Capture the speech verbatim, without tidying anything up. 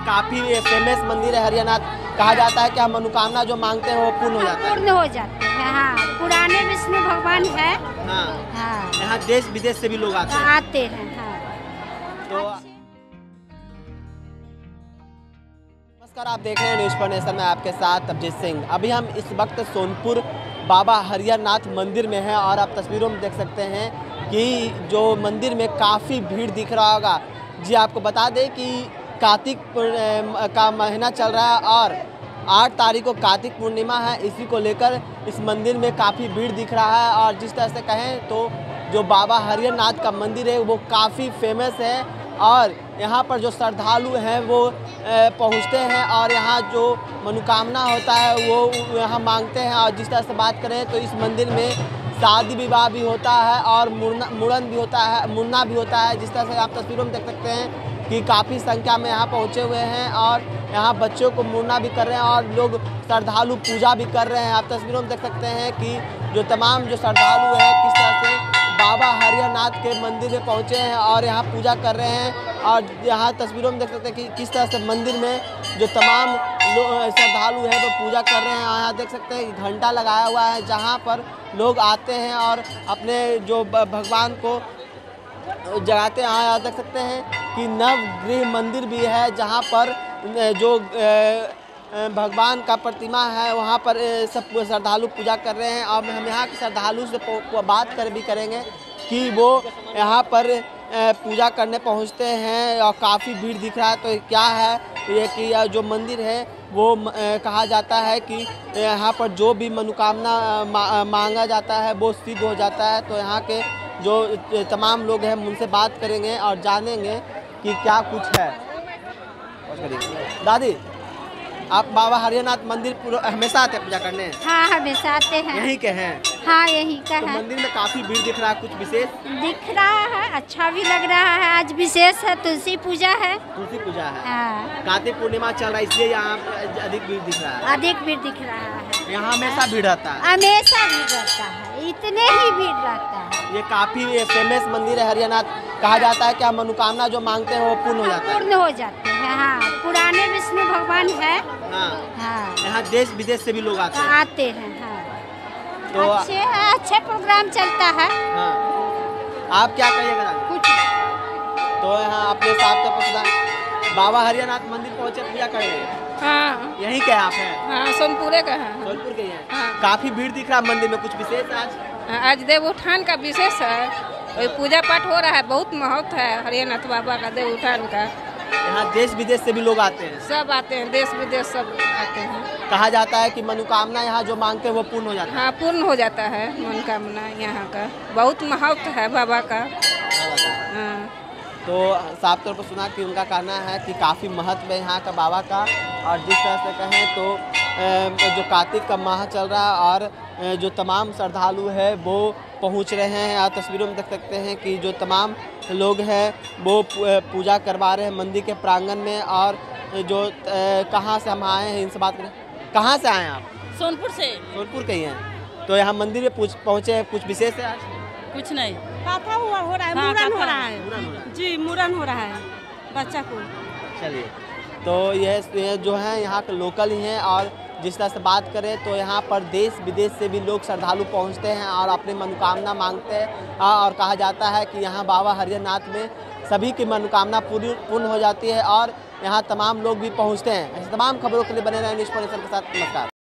काफी फेमस मंदिर है हरिहरनाथ। कहा जाता है कि हम मनोकामना जो मांगते हैं वो पूर्ण हो जाता है। पूर्ण हो जाते हैं। हाँ, पुराने विष्णु भगवान है। हाँ, हाँ, यहाँ देश विदेश से भी लोग आते हैं। आते हैं। हाँ। तो नमस्कार, आप देख रहे हैं न्यूज़ पर नेशन में आपके साथ अभिजीत सिंह। अभी हम इस वक्त सोनपुर बाबा हरिहरनाथ मंदिर में हैं और आप तस्वीरों में देख सकते हैं कि जो मंदिर में काफ़ी भीड़ दिख रहा होगा। जी आपको बता दें कि कार्तिक का महीना चल रहा है और आठ तारीख को कार्तिक पूर्णिमा है। इसी को लेकर इस मंदिर में काफ़ी भीड़ दिख रहा है और जिस तरह से कहें तो जो बाबा हरिहरनाथ का मंदिर है वो काफ़ी फेमस है और यहाँ पर जो श्रद्धालु हैं वो पहुँचते हैं और यहाँ जो मनोकामना होता है वो यहाँ मांगते हैं। और जिस तरह से बात करें तो इस मंदिर में शादी विवाह भी होता है और मुड़न भी होता है, मुन्ना भी होता है। जिस तरह से आप तस्वीरों में देख सकते हैं कि काफ़ी संख्या में यहाँ पहुँचे हुए हैं और यहाँ बच्चों को मुड़ना भी कर रहे हैं और लोग श्रद्धालु पूजा भी कर रहे हैं। आप तस्वीरों में देख सकते हैं कि जो तमाम जो श्रद्धालु हैं किस तरह से बाबा हरिहरनाथ के मंदिर में पहुँचे हैं और यहाँ पूजा कर रहे हैं। और यहाँ तस्वीरों में देख सकते हैं कि किस तरह से मंदिर में जो तमाम श्रद्धालु हैं वो पूजा कर रहे हैं। यहाँ देख सकते हैं कि घंटा लगाया हुआ है जहाँ पर लोग आते हैं और अपने जो भगवान को जगाते हैं। यहाँ देख सकते हैं कि नवगृह मंदिर भी है जहाँ पर जो भगवान का प्रतिमा है वहाँ पर सब श्रद्धालु पूजा कर रहे हैं। और हम यहाँ के श्रद्धालु से बात कर भी करेंगे कि वो यहाँ पर पूजा करने पहुँचते हैं और काफ़ी भीड़ दिख रहा है। तो क्या है ये कि जो मंदिर है वो कहा जाता है कि यहाँ पर जो भी मनोकामना मांगा जाता है वो सिद्ध हो जाता है। तो यहाँ के जो तमाम लोग हैं उनसे बात करेंगे और जानेंगे कि क्या कुछ है। दादी, आप बाबा हरिहरनाथ मंदिर हमेशा आते हैं पूजा करने? हाँ, हमेशा आते हैं। यहीं के हैं? हाँ, यहीं का तो है। मंदिर में काफी भीड़ दिख रहा है, कुछ विशेष दिख रहा है, अच्छा भी लग रहा है। आज विशेष है, तुलसी पूजा है। तुलसी पूजा है। हाँ। कार्तिक पूर्णिमा चल रहा है इसलिए यहाँ अधिक भीड़ दिख रहा है। अधिक भीड़ दिख रहा है। यहाँ हमेशा भीड़ रहता है? हमेशा भीड़ रहता है, इतने ही भीड़ रहता है। ये काफी फेमस मंदिर है हरिहरनाथ। कहा जाता है कि हम मनोकामना जो मांगते हैं वो पूर्ण हो जाता है। पूर्ण हो जाते हैं। हाँ, पुराने विष्णु भगवान है। हाँ, हाँ। यहाँ देश विदेश से भी लोग आते हैं। आते हैं। हाँ। तो अच्छे अच्छे प्रोग्राम चलता है। हाँ। आप क्या कहिएगा? कुछ तो यहाँ अपने साथ तो कुछ बाबा हरिहरनाथ मंदिर पहुँचे पूजा कर रहे हैं? हाँ। यहीं के आप हैं? हाँ, सोनपुरे का है। सोनपुर के हैं। हाँ। काफी भीड़ दिख रहा है मंदिर में, कुछ विशेष आज? आज देव उठान का विशेष है, वही पूजा पाठ हो रहा है। बहुत महत्व है हरिहरनाथ बाबा का देव उठान का। यहाँ देश विदेश से भी लोग आते हैं? सब आते हैं, देश विदेश सब आते हैं। कहा जाता है कि मनोकामना यहाँ जो मांगते हैं वो पूर्ण हो जाता है। हाँ, पूर्ण हो जाता है मनोकामना यहाँ का। बहुत महत्व है बाबा का। हाँ। तो साफ तौर पर सुना कि उनका कहना है कि काफ़ी महत्व है यहाँ का बाबा का। और जिस तरह से कहें तो जो कार्तिक का माह चल रहा है और जो तमाम श्रद्धालु है वो पहुँच रहे हैं। और तस्वीरों में देख सकते हैं कि जो तमाम लोग हैं वो पूजा करवा रहे हैं मंदिर के प्रांगण में। और जो कहाँ से हम आए हैं इनसे बात करें। कहाँ से आए हैं आप? सोनपुर से। सोनपुर के ही हैं। तो यहाँ मंदिर में पहुँचे हैं, कुछ विशेष है आज? कुछ नहीं, कथा हुआ हो रहा है। हाँ, मुरन हो कथा। रहा है। पूरा हो रहा है। जी, मुरन हो रहा है बच्चा को। चलिए, तो यह जो है यहाँ के लोकल ही हैं। और जिस तरह से बात करें तो यहाँ पर देश विदेश से भी लोग श्रद्धालु पहुँचते हैं और अपनी मनोकामना मांगते हैं। और कहा जाता है कि यहाँ बाबा हरिहरनाथ में सभी की मनोकामना पूरी पूर्ण हो जाती है और यहाँ तमाम लोग भी पहुँचते हैं। ऐसे तमाम खबरों के लिए बने रहें न्यूज़ पर नेशन के साथ। नमस्कार।